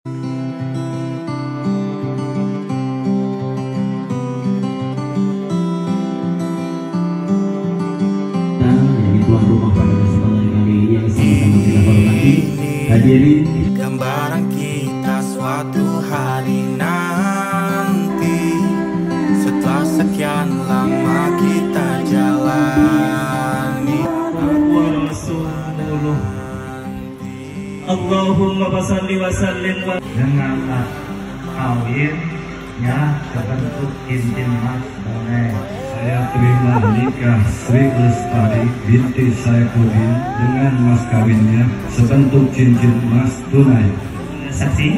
Tuan rumah pada kesempatan kali ini yang sama-sama kita hormati hadirin gambaran kita suatu hari nanti, setelah sekian lama kita jalani. Allahumma basalli wa sallim wa dengan kawinnya terbentuk cincin mas boleh. Saya terima nikah Sri Lestari binti Saifuddin dengan mas kawinnya sebentuk cincin emas tunai. saksi.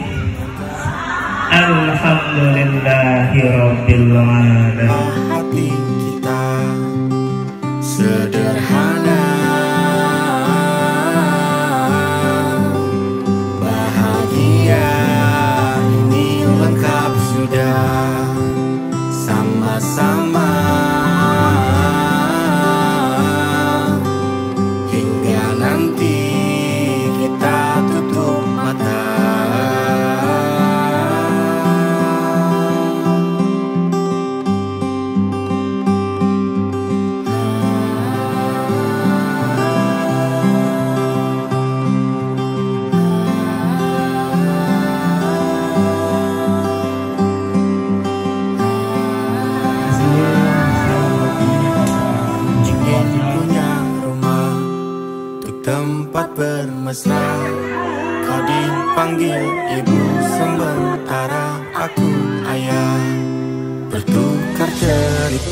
Alhamdulillahirabbil alamin. Hati kita sederhana, bahagia ini lengkap sudah, sama-sama hingga nanti kita tutup mata. Tempat bermesra, kau dipanggil ibu sementara aku ayah, bertukar cerita.